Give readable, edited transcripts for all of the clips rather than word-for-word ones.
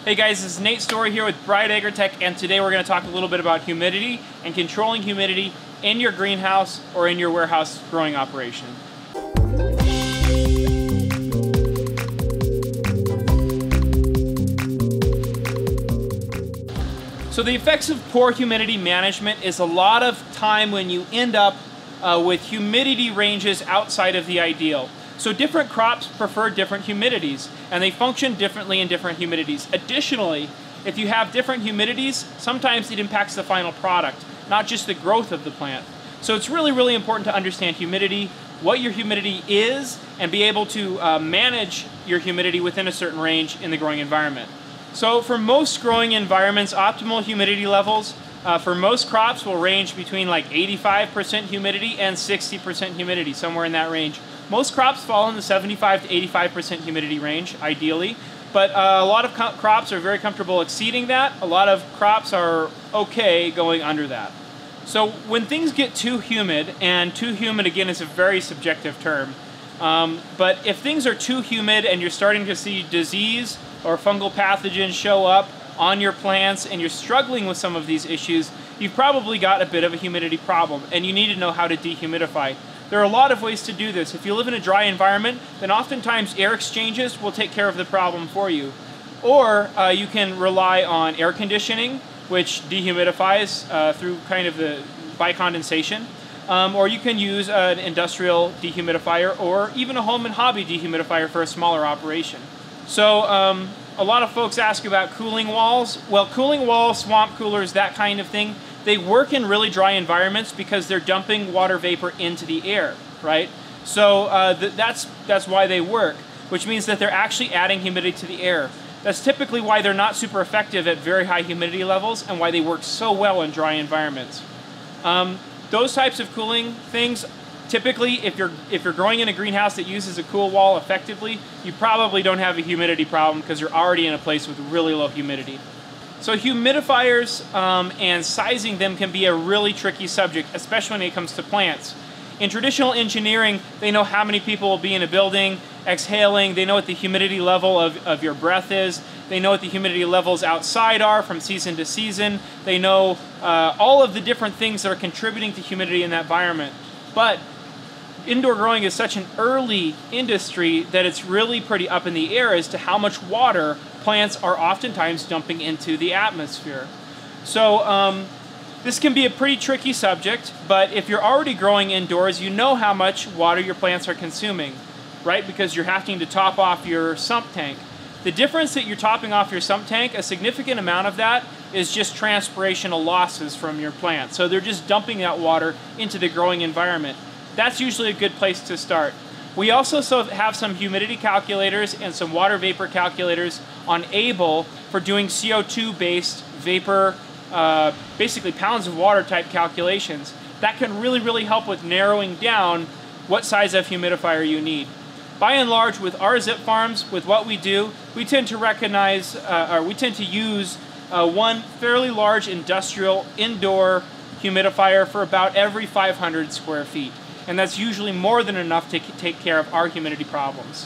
Hey guys, this is Nate Story here with Bright Agritech, and today we're going to talk a little bit about humidity and controlling humidity in your greenhouse or in your warehouse growing operation. So the effects of poor humidity management is a lot of time when you end up with humidity ranges outside of the ideal. So different crops prefer different humidities, and they function differently in different humidities. Additionally, if you have different humidities, sometimes it impacts the final product, not just the growth of the plant. So it's really important to understand humidity, what your humidity is, and be able to manage your humidity within a certain range in the growing environment. So for most growing environments, optimal humidity levels for most crops will range between like 85% humidity and 60% humidity, somewhere in that range. Most crops fall in the 75 to 85% humidity range, ideally, but a lot of crops are very comfortable exceeding that. A lot of crops are okay going under that. So when things get too humid, and too humid again is a very subjective term, but if things are too humid and you're starting to see disease or fungal pathogens show up on your plants and you're struggling with some of these issues, you've probably got a bit of a humidity problem and you need to know how to dehumidify. There are a lot of ways to do this. If you live in a dry environment, then oftentimes air exchanges will take care of the problem for you. Or you can rely on air conditioning, which dehumidifies through kind of the by condensation. Or you can use an industrial dehumidifier or even a home and hobby dehumidifier for a smaller operation. So a lot of folks ask about cooling walls. Well, cooling walls, swamp coolers, that kind of thing, they work in really dry environments because they're dumping water vapor into the air, right? So that's why they work, which means that they're actually adding humidity to the air. That's typically why they're not super effective at very high humidity levels and why they work so well in dry environments. Those types of cooling things, typically if you're growing in a greenhouse that uses a cool wall effectively, you probably don't have a humidity problem because you're already in a place with really low humidity. So humidifiers and sizing them can be a really tricky subject, especially when it comes to plants. In traditional engineering, they know how many people will be in a building exhaling, they know what the humidity level of your breath is, they know what the humidity levels outside are from season to season, they know all of the different things that are contributing to humidity in that environment. But indoor growing is such an early industry that it's really pretty up in the air as to how much water plants are oftentimes dumping into the atmosphere. So this can be a pretty tricky subject, but if you're already growing indoors, you know how much water your plants are consuming, right? Because you're having to top off your sump tank. The difference that you're topping off your sump tank, a significant amount of that is just transpirational losses from your plant. So they're just dumping that water into the growing environment. That's usually a good place to start. We also have some humidity calculators and some water vapor calculators on Able for doing CO2-based vapor, basically pounds of water type calculations. That can really help with narrowing down what size of humidifier you need. By and large, with our zip farms, with what we do, we tend to recognize, or we tend to use one fairly large industrial indoor humidifier for about every 500 square feet. And that's usually more than enough to take care of our humidity problems.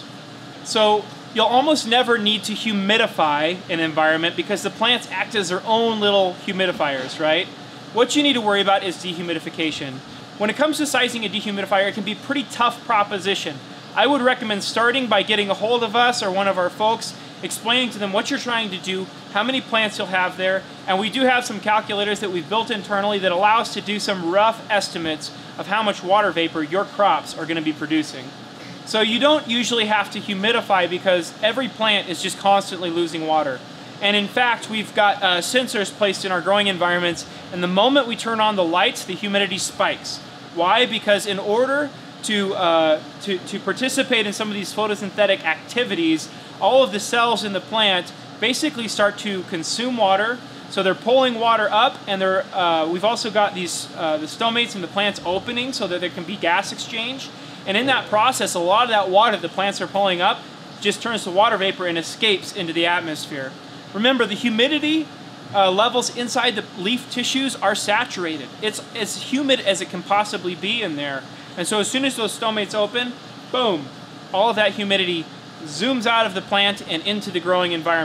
So you'll almost never need to humidify an environment because the plants act as their own little humidifiers, right? What you need to worry about is dehumidification. When it comes to sizing a dehumidifier, it can be a pretty tough proposition. I would recommend starting by getting a hold of us or one of our folks, explaining to them what you're trying to do, how many plants you'll have there, and we do have some calculators that we've built internally that allow us to do some rough estimates of how much water vapor your crops are going to be producing. So you don't usually have to humidify because every plant is just constantly losing water. And in fact, we've got sensors placed in our growing environments, and the moment we turn on the lights, the humidity spikes. Why? Because in order to participate in some of these photosynthetic activities, all of the cells in the plant basically start to consume water. So they're pulling water up, and we've also got these the stomates in the plants opening so that there can be gas exchange. And in that process, a lot of that water the plants are pulling up just turns to water vapor and escapes into the atmosphere. Remember, the humidity levels inside the leaf tissues are saturated. It's as humid as it can possibly be in there. And so as soon as those stomates open, boom, all of that humidity zooms out of the plant and into the growing environment.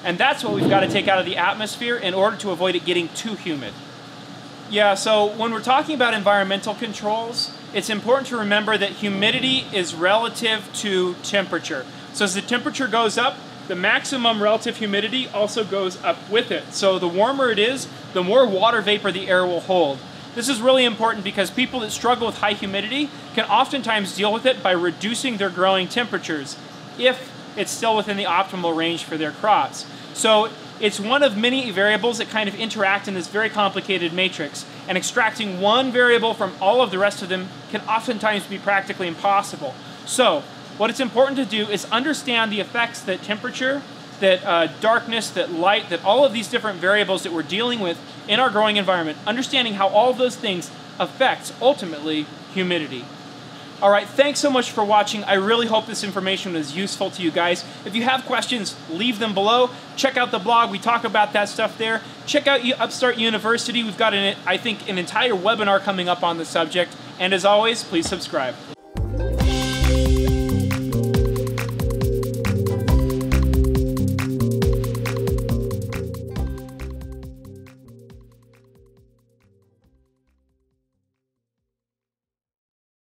And that's what we've got to take out of the atmosphere in order to avoid it getting too humid. Yeah, so when we're talking about environmental controls, it's important to remember that humidity is relative to temperature. So as the temperature goes up, the maximum relative humidity also goes up with it. So the warmer it is, the more water vapor the air will hold. This is really important because people that struggle with high humidity can oftentimes deal with it by reducing their growing temperatures if it's still within the optimal range for their crops. So it's one of many variables that kind of interact in this very complicated matrix, and extracting one variable from all of the rest of them can oftentimes be practically impossible. So what it's important to do is understand the effects that temperature, that darkness, that light, that all of these different variables that we're dealing with in our growing environment, understanding how all of those things affects, ultimately, humidity. All right, thanks so much for watching. I really hope this information was useful to you guys. If you have questions, leave them below. Check out the blog. We talk about that stuff there. Check out Upstart University. We've got, I think, an entire webinar coming up on the subject. And as always, please subscribe.